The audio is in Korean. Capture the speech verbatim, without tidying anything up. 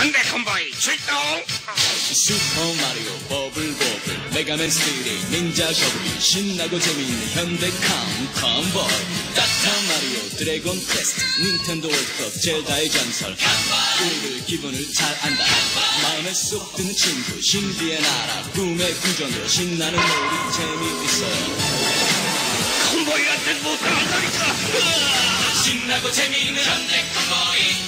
현대 컴보이 출동! 슈퍼마리오 버블버블 메가맨 스피릿 닌자 거북이 신나고 재미있는 현대컴 컴보이 따뜻한 마리오 드래곤 퀘스트 닌텐도 월드컵 젤다의 전설 우리들 기분을 잘 안다 마음에 쏙 드는 친구 신비의 나라 꿈의 궁전으로 신나는 놀이 재미있어요 컴보이한테 못을 안다니까! 신나고 재미있는 현대 컴보이